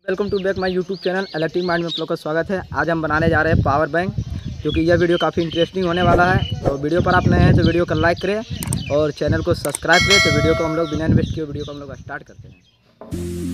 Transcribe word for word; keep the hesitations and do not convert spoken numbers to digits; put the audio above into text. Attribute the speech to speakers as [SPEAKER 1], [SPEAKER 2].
[SPEAKER 1] Welcome to back my YouTube channel electric mind में आप लोग का स्वागत है। आज हम बनाने जा रहे हैं पावर बैंक, क्योंकि यह वीडियो काफ़ी इंटरेस्टिंग होने वाला है। तो वीडियो पर आप नए हैं तो वीडियो को लाइक करें और चैनल को सब्सक्राइब करें। तो वीडियो को हम लोग बिना इन्वेस्ट किए वीडियो को हम लोग स्टार्ट करते हैं।